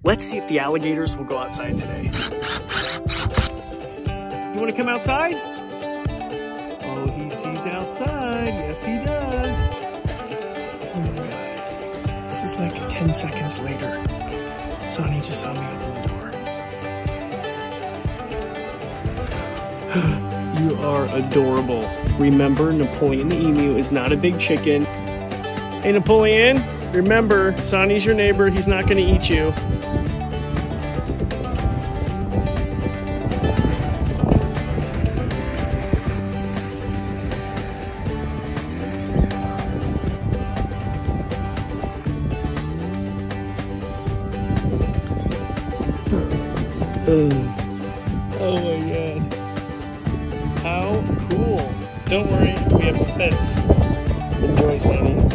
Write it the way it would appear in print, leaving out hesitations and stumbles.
Let's see if the alligators will go outside today. You want to come outside? Oh, he sees outside. Yes, he does. Oh my God. This is like 10 seconds later. Soni just saw me open the door. You are adorable. Remember, Napoleon the emu is not a big chicken. Hey, Napoleon, remember, Soni's your neighbor. He's not going to eat you. Oh my God. How cool. Don't worry, we have a fence. Enjoy, Soni.